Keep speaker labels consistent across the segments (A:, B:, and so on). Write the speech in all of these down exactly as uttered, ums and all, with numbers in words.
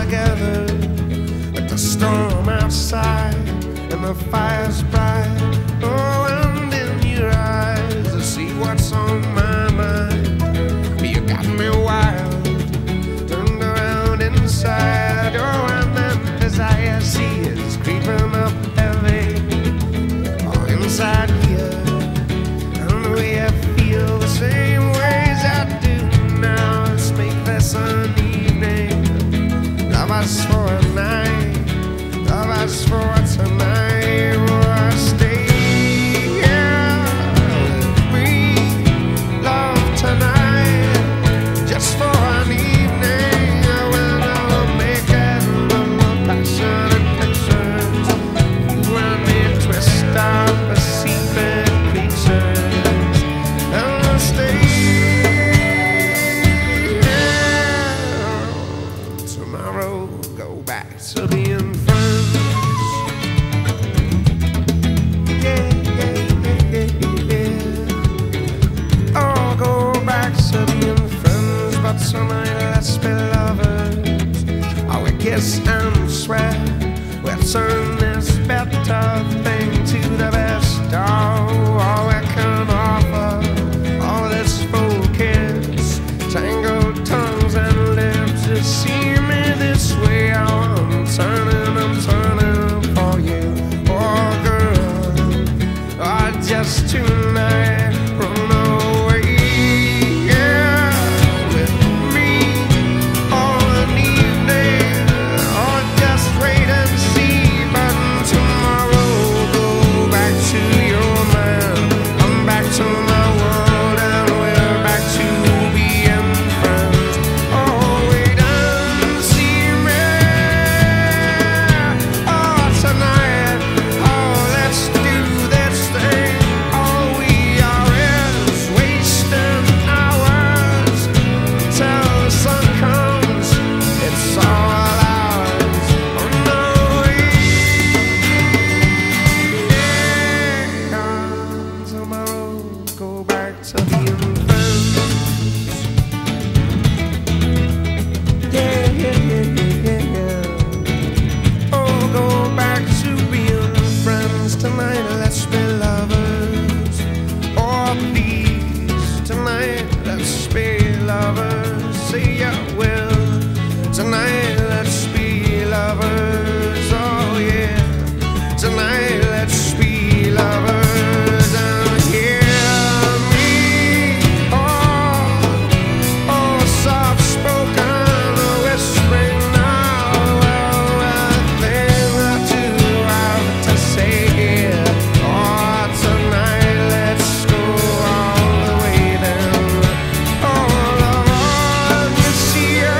A: together with the storm outside and the fire's bright. Oh, and in your eyes I see what's on my mind. You got me wild, turned around inside. Oh, and then desire see is creeping up heavy. Oh, inside here, and we feel the same ways I do now. Let's make this an evening. Love us for a night, love us for tonight. Oh, stay here with me, love tonight, just for an evening. When I'll make it little passionate pictures, you and me twist up a secret creatures, and I'll stay here. Tomorrow, go back to being friends. Yeah, yeah, yeah, yeah, yeah. Oh, go back to being friends, but tonight let's be lovers. Oh, we kiss and swear we'll turn this better thing to the best. Oh, all we can offer, all this full kiss, tangled tongues and lips. Just see me this way. Oh, I'm turning, I'm turning for you. Oh, girl, oh, just tonight, run away, yeah, with me all an evening. Oh, just wait and see. But tomorrow, go back to your man. I'm back to my world, and we're back to being friends. Oh, wait and see me. Oh, tonight, oh, let's do this thing. All we are is wasting hours till the sun comes. It's all ours. Oh, no, yeah. Tomorrow, go back to being friends. Yeah, yeah, yeah, yeah, yeah. Oh, go back to being friends tonight. Let's be lovers. Oh, please, tonight let's be lovers. Say you will. Tonight let's be lovers. Oh yeah. Tonight let's be lovers. And hear me. Oh, oh, soft spoken, whispering now. Well, a thing or two I've to say here. Oh, tonight let's go all the way then. Oh, Lord, you see her,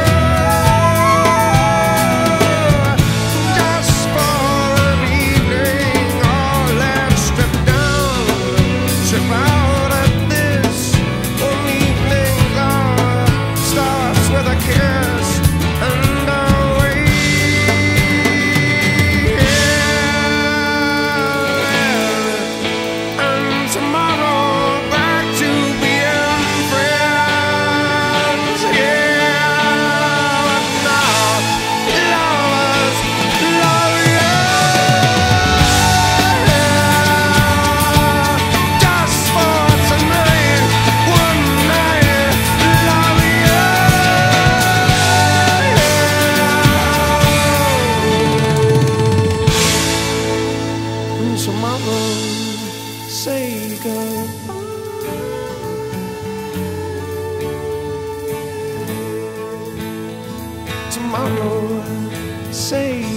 A: just for an evening. Oh, let's strip down, strip out at this one evening. Love starts with a kiss and away. And tomorrow, back to being friends. Yeah, now, lovers, love you. Just for tonight, one night, love you. And tomorrow, say goodbye. Tomorrow, say